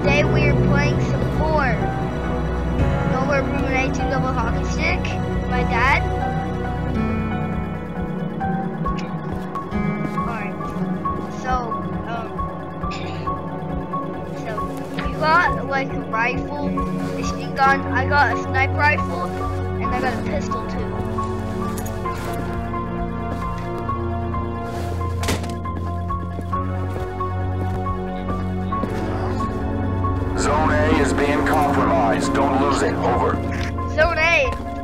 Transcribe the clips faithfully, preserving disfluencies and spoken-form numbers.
today we are playing some more. No, we're rooming two double hockey stick. My dad. Alright. So, um, so you got like a rifle, a machine gun. I got a sniper rifle, and I got a pistol too. Zone A is being compromised. Don't lose it. Over. Zone A.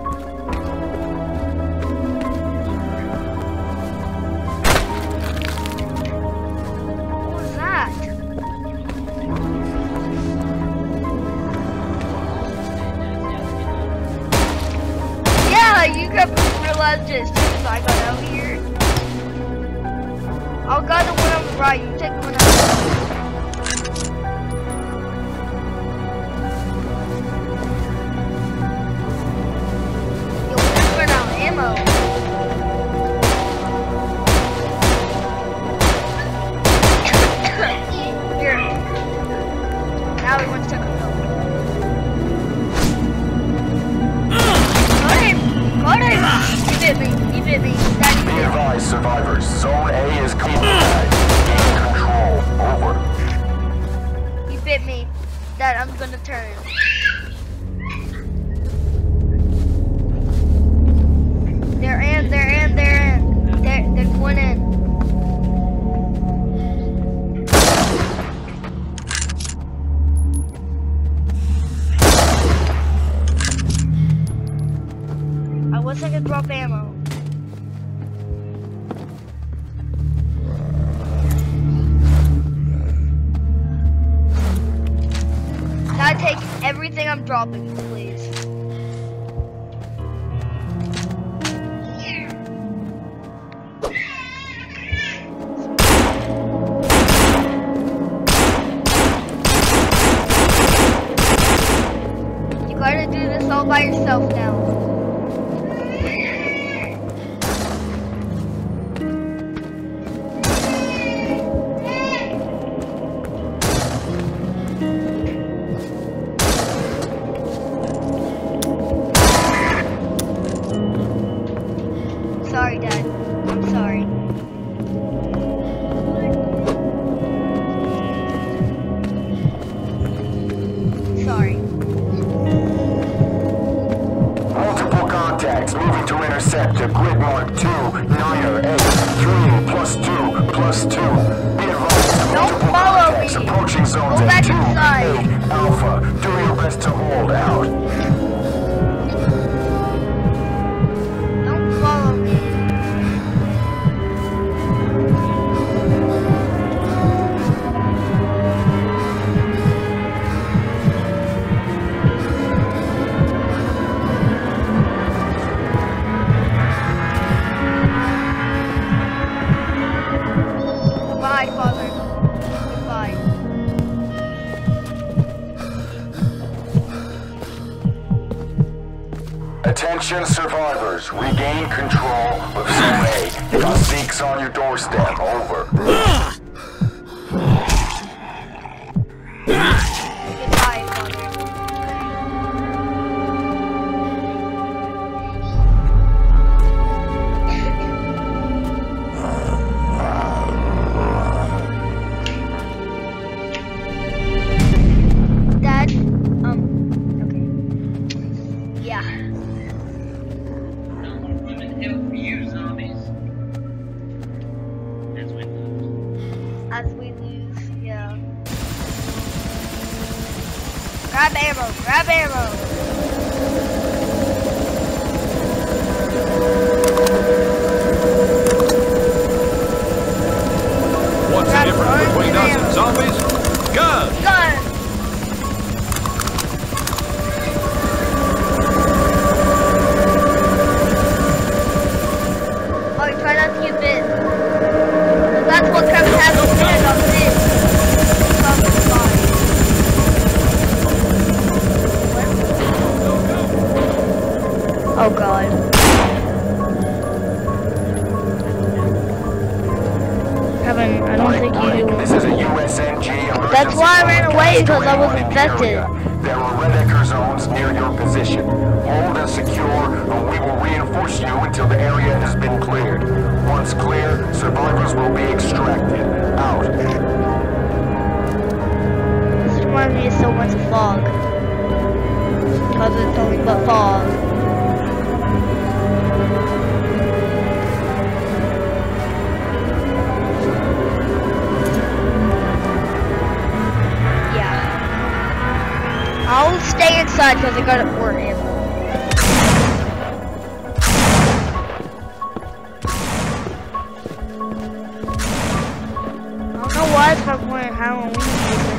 What was that? Yeah, you got realized just as soon as I got out here. I'll got the one on the right. You take the one on the left. Ammo. Here. Now we want to take a pill. Got him! Got him! He bit me. He bit me. Daddy Be bit me. advised, survivors. Zone A is compromised. Gain control. Over. He bit me. Dad, I'm gonna turn. They're in, they're in, they're in. They're, they're going in. I wish I could drop ammo. Now take everything I'm dropping, please. Gotta do this all by yourself now. Sorry, Dad. I'm sorry. Sorry. Contacts moving to intercept a grid mark two, niner, eight, three, plus two, plus two. Be advised, Don't multiple follow contacts me. approaching zones Go at back two, inside. eight, alpha. Do your best to hold out. Don't follow me. Goodbye, Father. Goodbye. Attention survivors, regain control of Zone A. Got Zeke's on your doorstep. Over. Goodbye, Father. Dad, um, okay. Yeah. As we lose, yeah. Grab ammo, grab ammo. What's the Grab difference guns between and us ammo. and zombies? Guns! Gun. Oh, try not to get bit. That's what Kevin has to say about this. What? That's why I ran away, because I was infected. There are red Ecker zones near your position. Hold and secure, and we will reinforce you until the area has been cleared. Once clear, survivors will be extracted. Out. This reminds me of so much of fog. Because it's nothing but fog. I'll stay inside because I got it for him. I don't know why it's not playing Halloween music.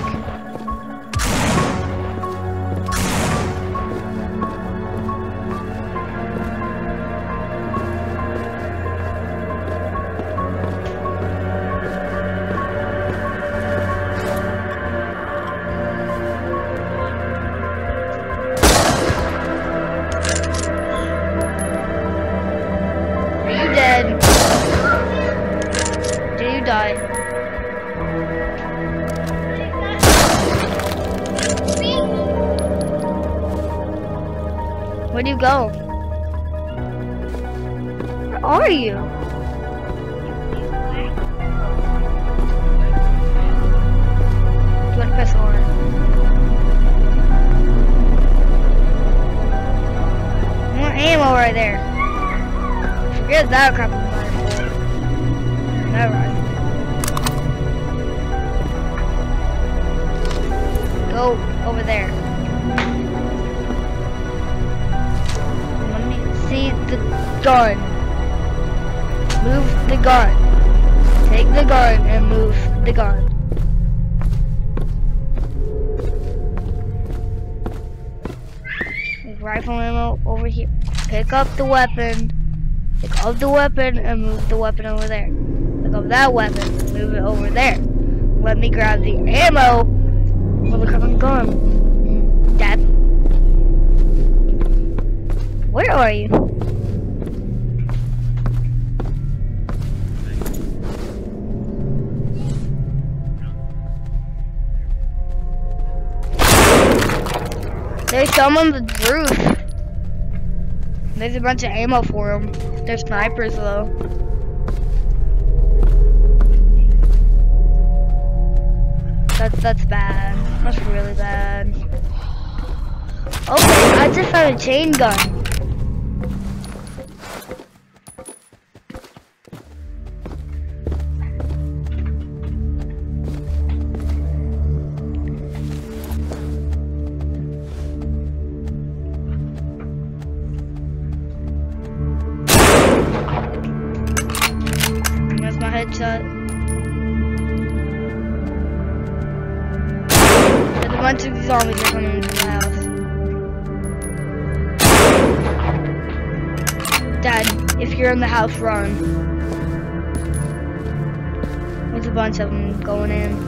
Where do you go? Where are you? Do I press R? More ammo right there. Forget that crap. Never. Go over there. See the gun. Move the gun. Take the gun and move the gun. Rifle ammo over here. Pick up the weapon. Pick up the weapon and move the weapon over there. Pick up that weapon. Move it over there. Let me grab the ammo. Well, look, I'm going. Dad. Where are you? There's some on the roof. There's a bunch of ammo for them. They're snipers though. That's that's bad. That's really bad. Okay, I just found a chain gun. That's my headshot. There's a bunch of zombies that are coming into the house. Dad, if you're in the house, run. There's a bunch of them going in.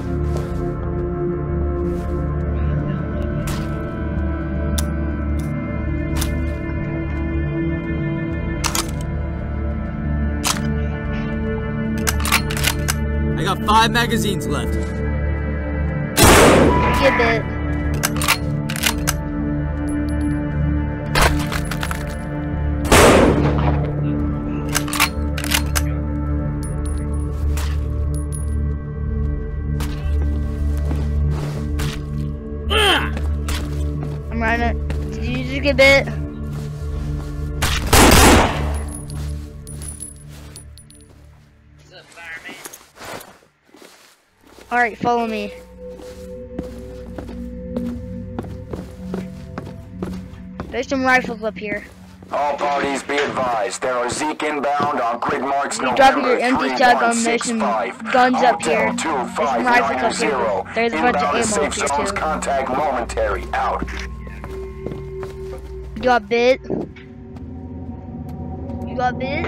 I got five magazines left. Give it. I'm running. Did you just get bit? Alright, follow me. There's some rifles up here. All parties be advised, there are Zeke inbound on grid marks You drop November your empty shotgun, there's some guns up here. There's some rifles up here. There's a bunch of ammo up here too. Contact momentary. Out. You got bit? You got bit?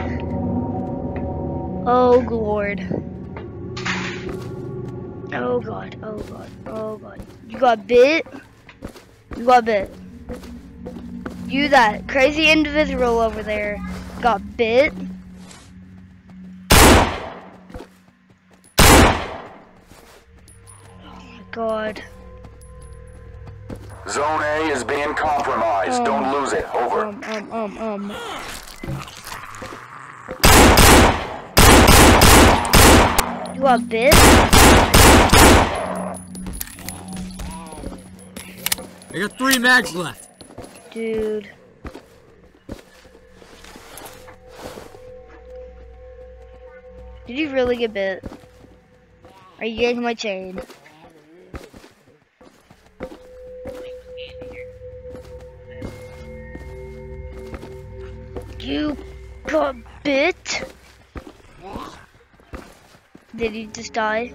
Oh Lord. Oh God, oh God, oh God. You got bit? You got bit. You, that crazy individual over there, got bit? Oh my God. Zone A is being compromised. Um, Don't lose it. Over. Um, um, um, um. You got bit? I got three mags left. Dude. Did you really get bit? Are you getting my chain? You got bit? Did you just die?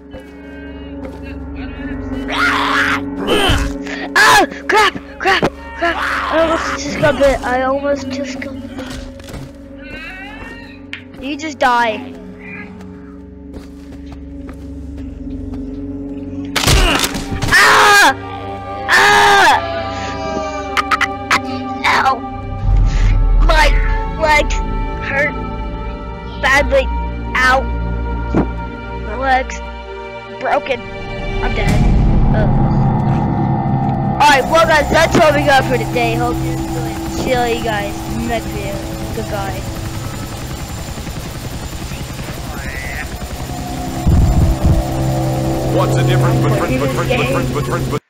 Ah! Crap! Crap! Crap! I almost just got bit. I almost just got bit. You just die. Ah! Ah! Ow! My legs hurt badly. Ow! My legs broken. I'm dead. Oh. Alright, well guys, that's all we got for today. Hope you enjoyed. See you guys next video. Goodbye. What's the difference I'm between playing this game. between between between